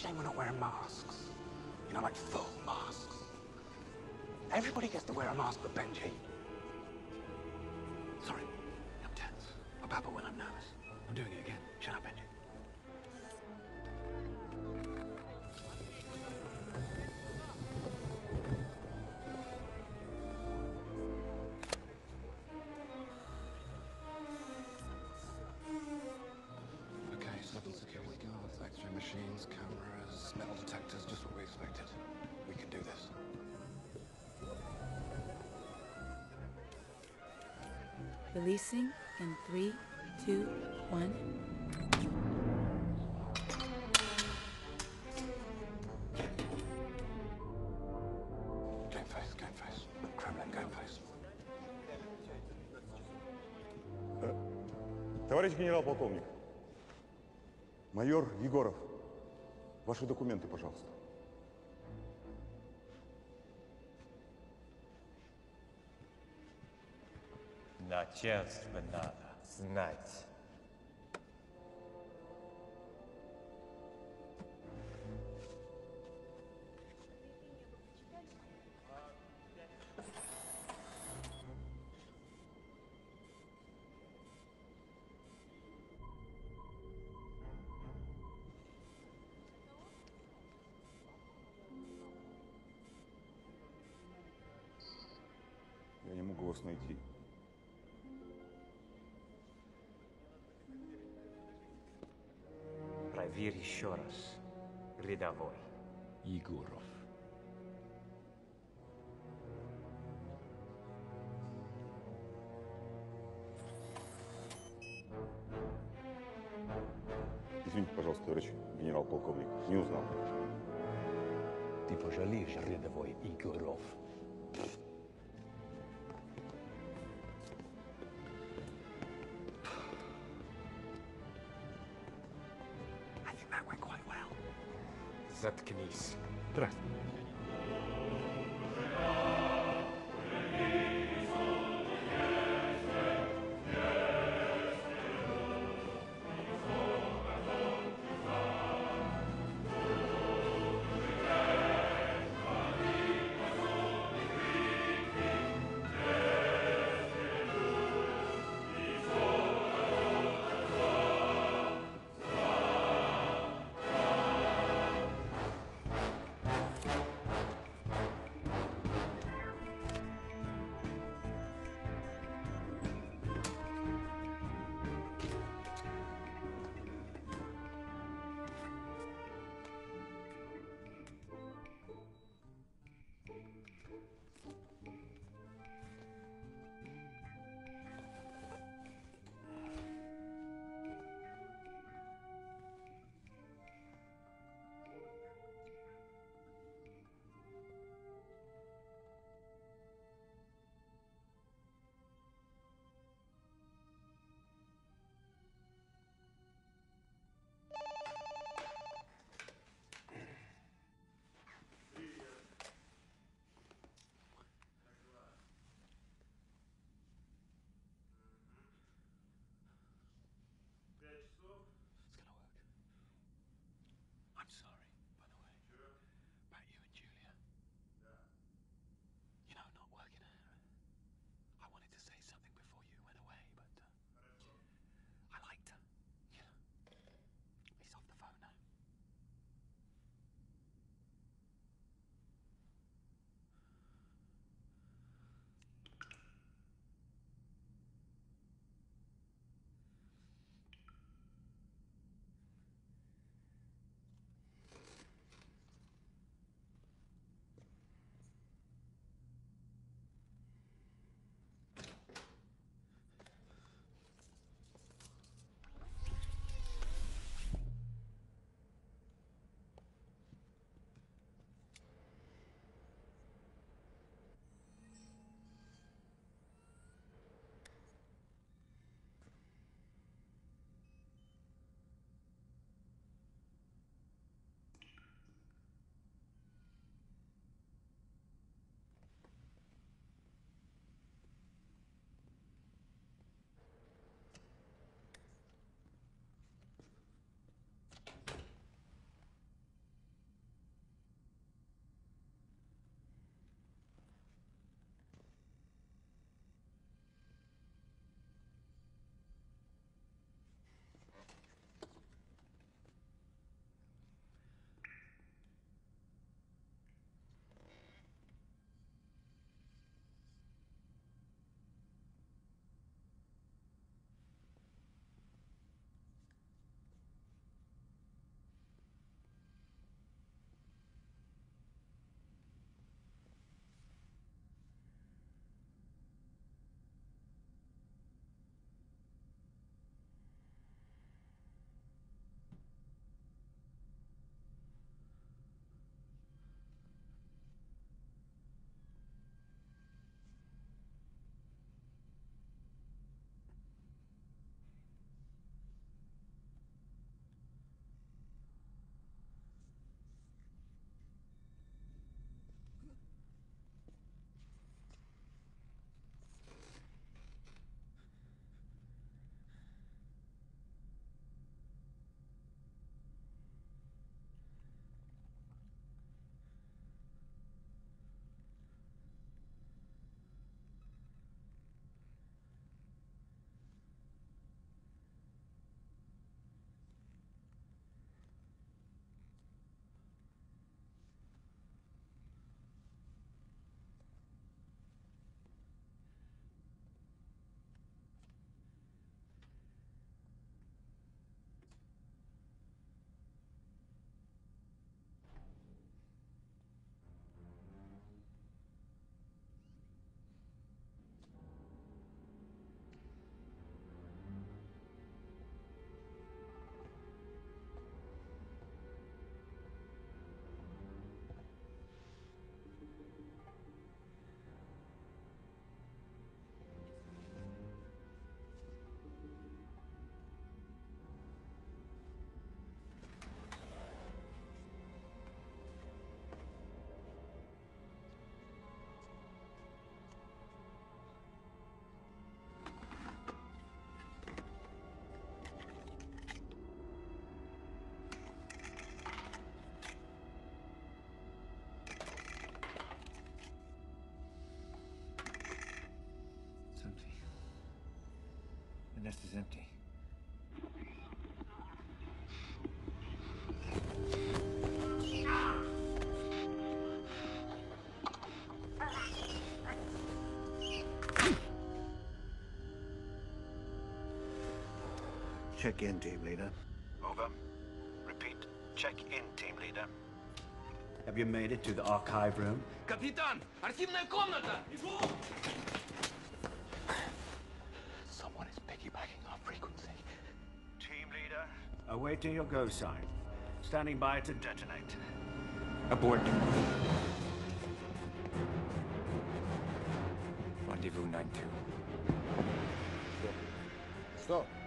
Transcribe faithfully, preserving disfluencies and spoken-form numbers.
shame we're not wearing masks. You know, like full masks. Everybody gets to wear a mask but Benji. Sorry, I'm tense. I babble when I'm nervous. I'm doing it again. Shut up, Benji. Okay, seven security guards, X-ray machines, cameras, metal detectors, just what we expected. We can do this. Releasing in three, two, one. Game face, game face. Kremlin, game face. Товарищ генерал-полковник, майор Егоров, ваши документы, пожалуйста. Начальство надо знать. Я не могу вас найти. Проверь еще раз, рядовой. Егоров. Извините, пожалуйста, товарищ генерал-полковник, не узнал. Ты пожалеешь, рядовой Егоров. I think that went quite well. Заткнись. Здравствуй. I'm sorry, by the way. About you and Julia. You know, not working out. I wanted to say something before you went away, but uh, I liked her. You know. He's off the phone now. empty. Check in, team leader. Over. Repeat. Check in, team leader. Have you made it to the archive room? Капитан! Архивная комната! Someone is piggybacking our frequency. Team leader, Awaiting your go sign. Standing by to detonate. Abort. Rendezvous nine two. Stop.